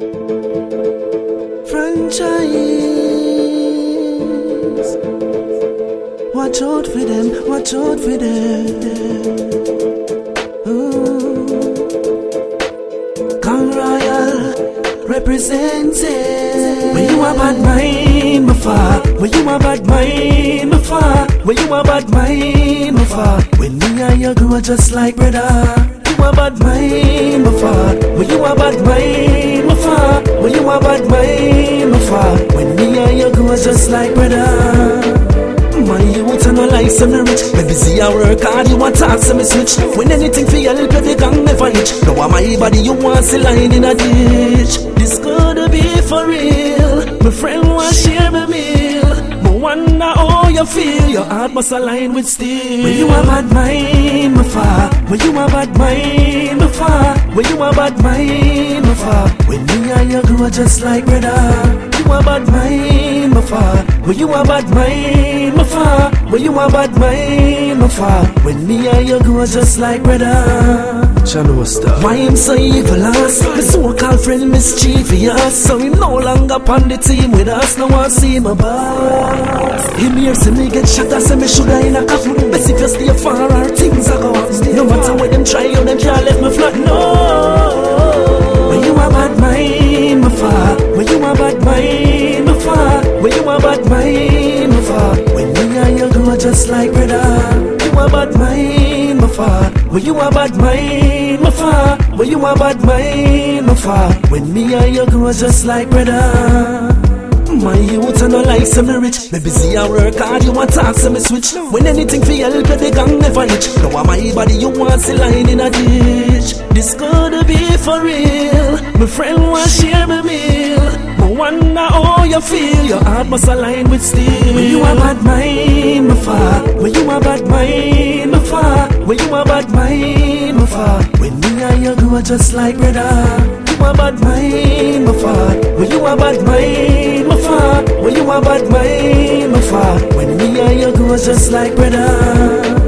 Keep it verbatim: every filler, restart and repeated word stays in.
Franchise. Watch out for them, watch out for them. Ooh. Kong Royal representing. When you a bad mind, my fa. When you a bad mind, my fa. When you a bad mind, my fa. When me and you grow just like brother. You a bad mind, my fa. When you a bad mind, my fa. When you a bad mind, my fa. When me and you grow just like brother. My youth and no life so me rich. Me busy a work hard, you want talk so me switch. When anything for help, every gang never itch. Now on my body you want see line in a ditch. This could be for real. My friend want share my meal. Me wonder how you feel. Your heart must align with steel. When you a bad mind, my fa. When you a bad mind, my fa. When you a bad mind, my fa. When me and you grow just like brother. You a bad mind, my fa. When you a bad mind, my fa. When you a bad mind, my fa. When me and you grow just like brother. Why him so evil us? My so-called friend mischievous. So him no longer on the team with us. Now I see my boss. Him here see me get shot. I say me shoulda in a coffin. Best if you stay far or things are go up. No matter what them try, you them can't let me flat. No. When you a bad mind, my fa. When you a bad mind, my fa. When you a bad mind, my fa. When me and you grow just like brother. You a bad mind, my fa. When you a bad mind, my fa. When you a bad mind, my fa. When me and you grow just like brother. My youth and no life so me rich. Me busy a work hard, you want talk so me switch. When anything for help, the gang never itch. Now on my body you want see line in a ditch. This could be for real. My friend want share my meal. Me wonder how you feel. Your heart must align with steel. When you a bad mind, my fa. When you a bad mind, my fa. When you a bad mind, my fa. When me and you grow just like brother. You a bad mind, my fa. When you a bad mind, my fa. When you a bad mind, my fa. When me and you grow just like brother.